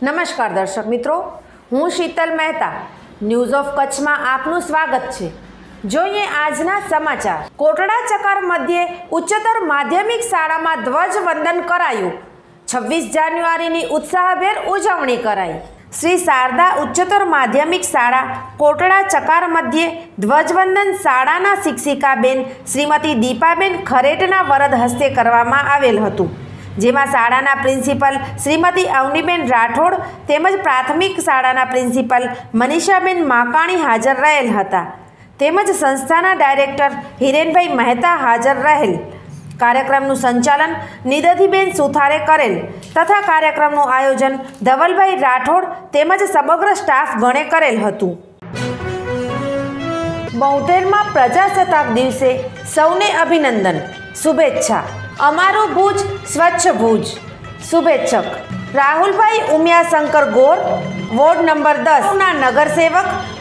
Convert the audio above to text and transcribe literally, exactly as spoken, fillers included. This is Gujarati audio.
નમસ્કાર દર્શક મિત્રો, હું શીતલ મહેતા ન્યૂઝ ઓફ કચ્છમાં આપનું સ્વાગત છે। જોઈએ આજના સમાચાર। કોટડા ચકાર મધ્યે ઉચ્ચતર માધ્યમિક શાળામાં ધ્વજવંદન કરાયું। છવ્વીસ જાન્યુઆરીની ઉત્સાહભેર ઉજવણી કરાઈ। શ્રી શારદા ઉચ્ચતર માધ્યમિક શાળા કોટડા ચકાર મધ્યે ધ્વજવંદન શાળાના શિક્ષિકાબેન શ્રીમતી દીપાબેન ખરેટના વરદ હસ્તે કરવામાં આવેલ હતું, જેમાં શાળાના પ્રિન્સિપલ શ્રીમતી અવનીબેન રાઠોડ તેમજ પ્રાથમિક શાળાના પ્રિન્સિપલ મનીષાબેન માકાણી હાજર રહેલ હતા, તેમજ સંસ્થાના ડાયરેક્ટર હિરેનભાઈ મહેતા હાજર રહેલ। કાર્યક્રમનું સંચાલન નિદધીબેન સુથારે કરેલ તથા કાર્યક્રમનું આયોજન ધવલભાઈ રાઠોડ તેમજ સમગ્ર સ્ટાફ ગણે કરેલ હતું। બોતેરમાં પ્રજાસત્તાક દિવસે સૌને અભિનંદન, શુભેચ્છા। અમારું ભુજ સ્વચ્છ ભુજ। શુભેચ્છક રાહુલભાઈ ઉમિયાશંકર ગોર, વોર્ડ નંબર દસ ના નગરસેવક